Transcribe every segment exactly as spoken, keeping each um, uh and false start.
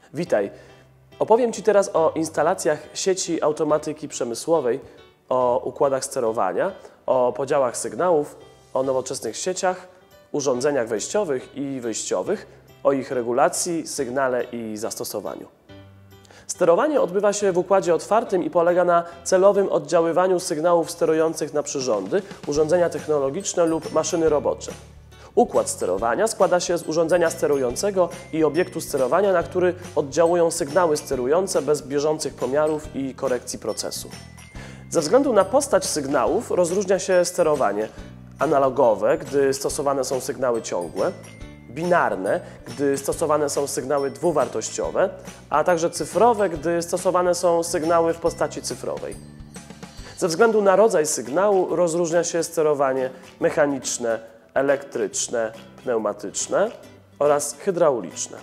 Witaj. Opowiem Ci teraz o instalacjach sieci automatyki przemysłowej, o układach sterowania, o podziałach sygnałów, o nowoczesnych sieciach, urządzeniach wejściowych i wyjściowych, o ich regulacji, sygnale i zastosowaniu. Sterowanie odbywa się w układzie otwartym i polega na celowym oddziaływaniu sygnałów sterujących na przyrządy, urządzenia technologiczne lub maszyny robocze. Układ sterowania składa się z urządzenia sterującego i obiektu sterowania, na który oddziałują sygnały sterujące bez bieżących pomiarów i korekcji procesu. Ze względu na postać sygnałów rozróżnia się sterowanie analogowe, gdy stosowane są sygnały ciągłe, binarne, gdy stosowane są sygnały dwuwartościowe, a także cyfrowe, gdy stosowane są sygnały w postaci cyfrowej. Ze względu na rodzaj sygnału rozróżnia się sterowanie mechaniczne, elektryczne, pneumatyczne oraz hydrauliczne.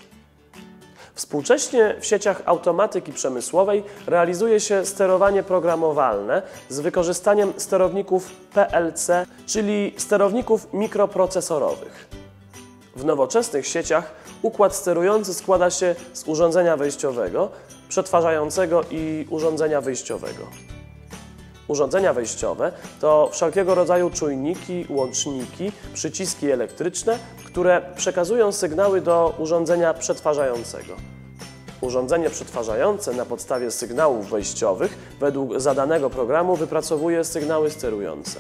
Współcześnie w sieciach automatyki przemysłowej realizuje się sterowanie programowalne z wykorzystaniem sterowników P L C, czyli sterowników mikroprocesorowych. W nowoczesnych sieciach układ sterujący składa się z urządzenia wejściowego, przetwarzającego i urządzenia wyjściowego. Urządzenia wejściowe to wszelkiego rodzaju czujniki, łączniki, przyciski elektryczne, które przekazują sygnały do urządzenia przetwarzającego. Urządzenie przetwarzające na podstawie sygnałów wejściowych według zadanego programu wypracowuje sygnały sterujące.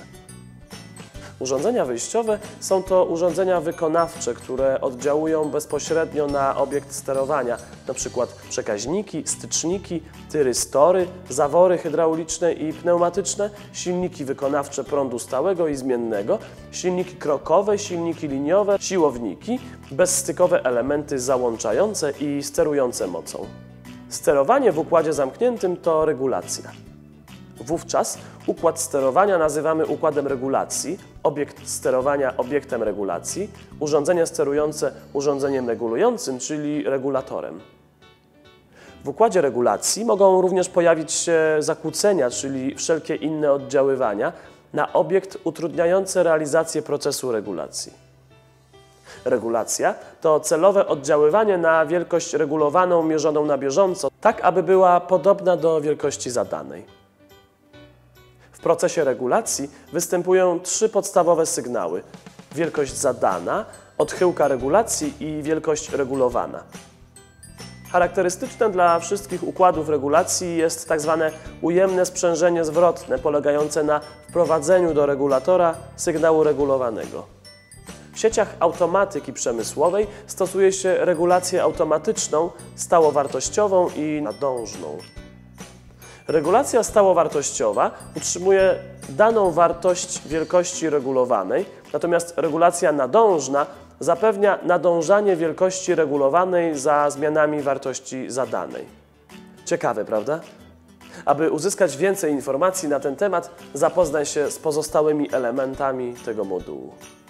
Urządzenia wyjściowe są to urządzenia wykonawcze, które oddziałują bezpośrednio na obiekt sterowania, np. przekaźniki, styczniki, tyrystory, zawory hydrauliczne i pneumatyczne, silniki wykonawcze prądu stałego i zmiennego, silniki krokowe, silniki liniowe, siłowniki, bezstykowe elementy załączające i sterujące mocą. Sterowanie w układzie zamkniętym to regulacja. Wówczas układ sterowania nazywamy układem regulacji, obiekt sterowania obiektem regulacji, urządzenie sterujące urządzeniem regulującym, czyli regulatorem. W układzie regulacji mogą również pojawić się zakłócenia, czyli wszelkie inne oddziaływania na obiekt utrudniające realizację procesu regulacji. Regulacja to celowe oddziaływanie na wielkość regulowaną mierzoną na bieżąco, tak aby była podobna do wielkości zadanej. W procesie regulacji występują trzy podstawowe sygnały: wielkość zadana, odchyłka regulacji i wielkość regulowana. Charakterystyczne dla wszystkich układów regulacji jest tzw. ujemne sprzężenie zwrotne, polegające na wprowadzeniu do regulatora sygnału regulowanego. W sieciach automatyki przemysłowej stosuje się regulację automatyczną, stałowartościową i nadążną. Regulacja stałowartościowa utrzymuje daną wartość wielkości regulowanej, natomiast regulacja nadążna zapewnia nadążanie wielkości regulowanej za zmianami wartości zadanej. Ciekawe, prawda? Aby uzyskać więcej informacji na ten temat, zapoznaj się z pozostałymi elementami tego modułu.